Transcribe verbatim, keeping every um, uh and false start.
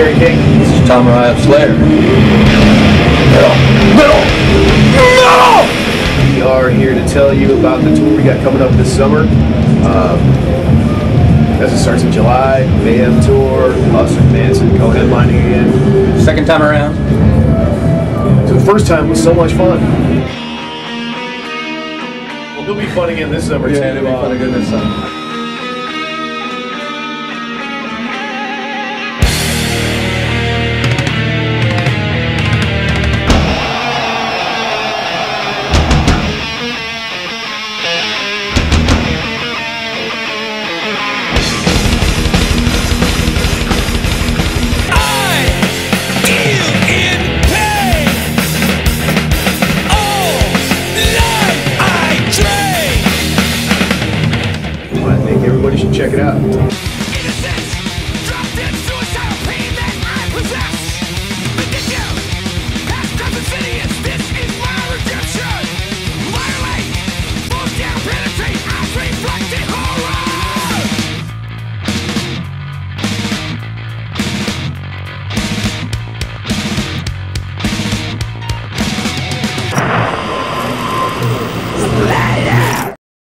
Kerry King. This is Tom and Slayer. Metal! Metal! Metal! We are here to tell you about the tour we got coming up this summer. Um, as it starts in July, Mayhem Tour, us and Manson co-headlining again. Second time around. So the first time was so much fun. Well, it'll be fun again this summer too. Yeah, it'll be fun again this summer. I think everybody should check it out.